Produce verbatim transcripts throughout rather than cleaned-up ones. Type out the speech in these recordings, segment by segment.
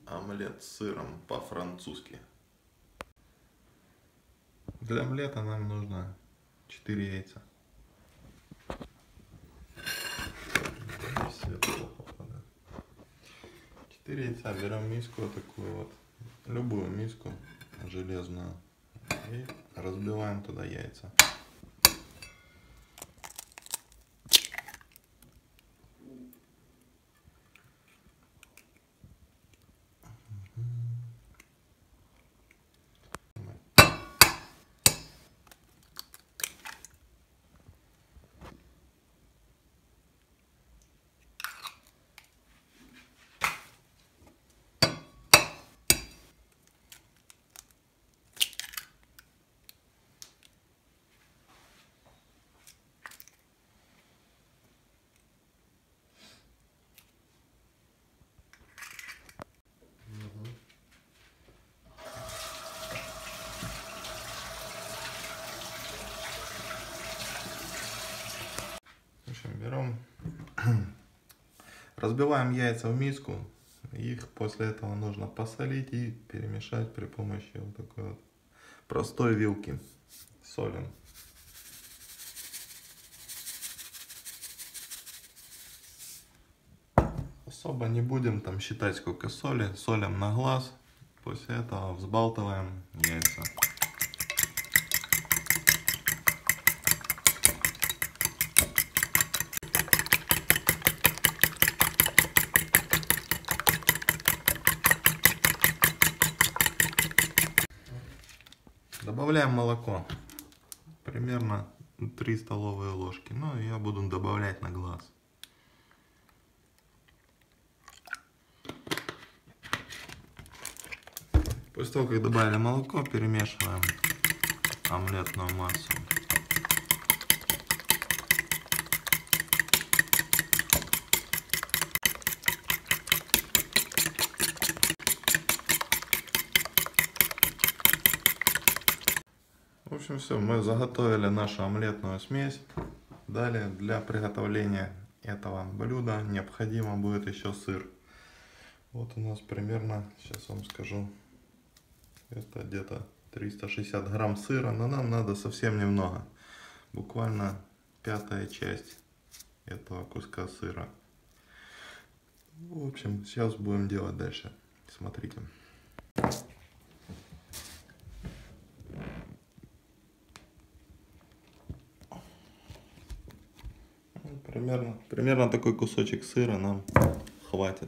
Омлет с сыром по-французски. Для омлета нам нужно четыре яйца. четыре яйца. Берем миску такую вот, любую миску железную, и разбиваем туда яйца. Берем, разбиваем яйца в миску, их после этого нужно посолить и перемешать при помощи вот такой вот простой вилки. Солим. Особо не будем там считать сколько соли, солим на глаз, после этого взбалтываем яйца. Добавляем молоко, примерно три столовые ложки, но я буду добавлять на глаз. После того, как добавили молоко, перемешиваем омлетную массу. В общем, все, мы заготовили нашу омлетную смесь. Далее для приготовления этого блюда необходимо будет еще сыр. Вот у нас примерно, сейчас вам скажу, это где-то триста шестьдесят грамм сыра, но нам надо совсем немного. Буквально пятая часть этого куска сыра. В общем, сейчас будем делать дальше. Смотрите. Примерно, примерно такой кусочек сыра нам хватит.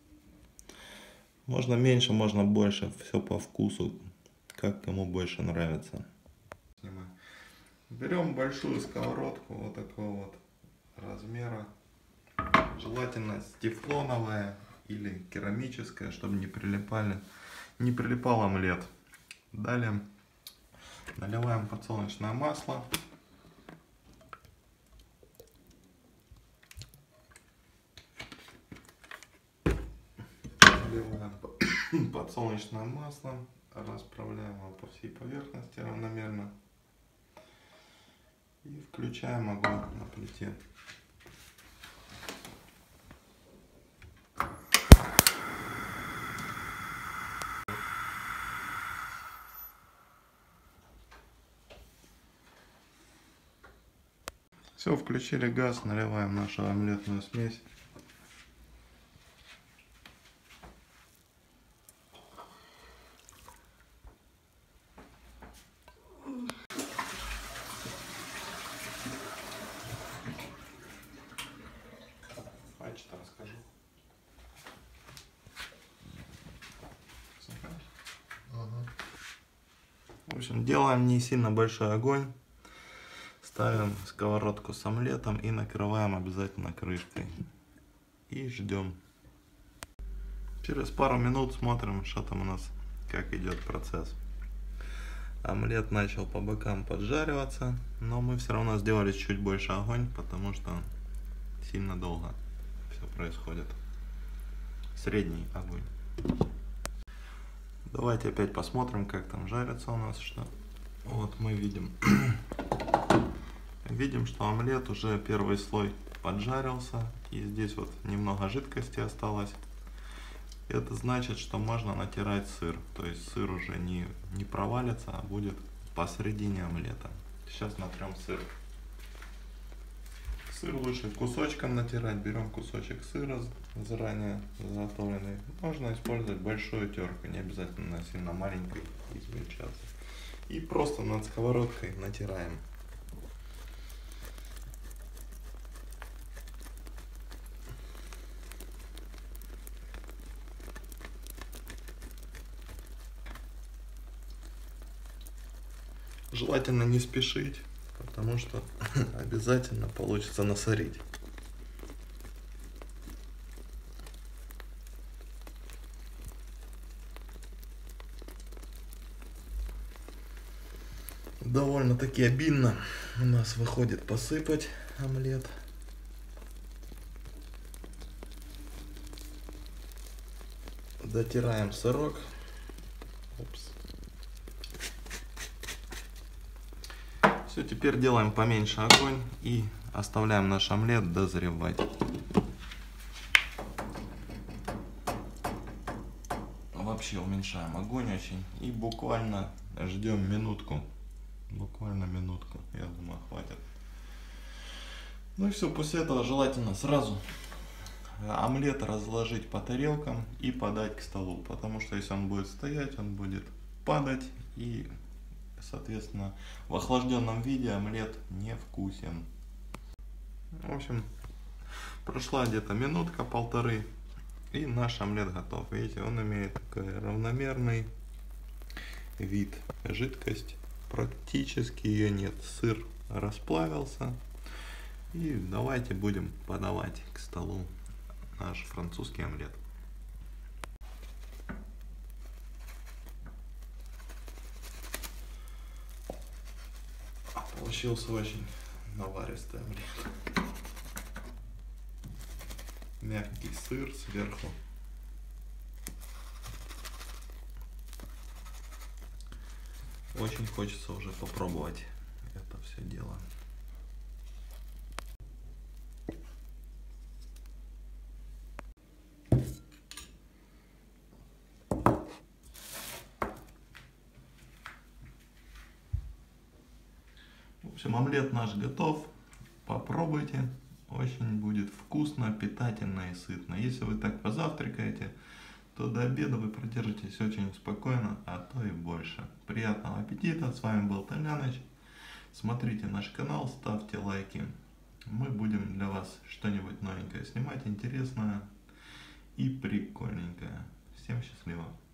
Можно меньше, можно больше, все по вкусу, как кому больше нравится. Берем большую сковородку вот такого вот размера, желательно тефлоновая или керамическая, чтобы не прилипали, не прилипал омлет. Далее наливаем подсолнечное масло. Наливаем подсолнечное масло, расправляем его по всей поверхности равномерно и включаем огонь на плите. Все, включили газ, наливаем нашу омлетную смесь. Что расскажу. Ага. В общем, делаем не сильно большой огонь. Ставим сковородку с омлетом и накрываем обязательно крышкой. И ждем. Через пару минут смотрим, что там у нас, как идет процесс. Омлет начал по бокам поджариваться, но мы все равно сделали чуть больше огонь, потому что сильно долго все происходит. Средний огонь. Давайте опять посмотрим, как там жарится у нас что. Вот мы видим. Видим, что омлет уже первый слой поджарился. И здесь вот немного жидкости осталось. Это значит, что можно натирать сыр. То есть сыр уже не, не провалится, а будет посередине омлета. Сейчас натрем сыр. Сыр лучше кусочком натирать. Берем кусочек сыра заранее заготовленный. Можно использовать большую терку, не обязательно сильно маленькой измельчаться. И просто над сковородкой натираем. Желательно не спешить, потому что обязательно получится насорить. Довольно-таки обидно у нас выходит посыпать омлет. Дотираем сырок. Упс. Все, теперь делаем поменьше огонь и оставляем наш омлет дозревать. Вообще уменьшаем огонь очень и буквально ждем минутку. Буквально минутку, я думаю, хватит. Ну и все, после этого желательно сразу омлет разложить по тарелкам и подать к столу. Потому что если он будет стоять, он будет падать и, соответственно, в охлажденном виде омлет невкусен. В общем, прошла где-то минутка, полторы, и наш омлет готов. Видите, он имеет такой равномерный вид. Жидкость практически ее нет. Сыр расплавился. И давайте будем подавать к столу наш французский омлет. Получился очень наваристый омлет. Мягкий сыр сверху. Очень хочется уже попробовать это все дело. В общем, омлет наш готов. Попробуйте. Очень будет вкусно, питательно и сытно. Если вы так позавтракаете, то до обеда вы продержитесь очень спокойно, а то и больше. Приятного аппетита. С вами был Толяныч. Смотрите наш канал, ставьте лайки. Мы будем для вас что-нибудь новенькое снимать, интересное и прикольненькое. Всем счастливо.